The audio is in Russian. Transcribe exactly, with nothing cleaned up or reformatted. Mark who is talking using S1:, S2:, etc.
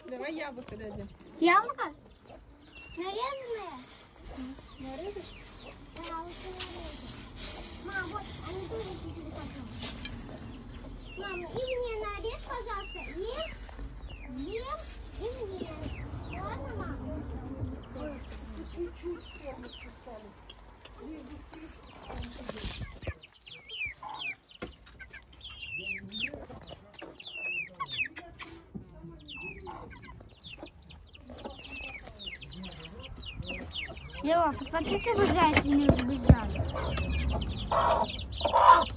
S1: Давай яблоко дадим.
S2: Яблоко? Нарезанное? Нарезать? Да, лучше нарезать. Мам, вот, они тоже чуть-чуть потом. Мама, и мне нарежь, пожалуйста, и, и, и мне. Ладно, мама?
S1: Чуть-чуть формочку стали.
S2: Лева, посмотрите, вы играете или не убежали.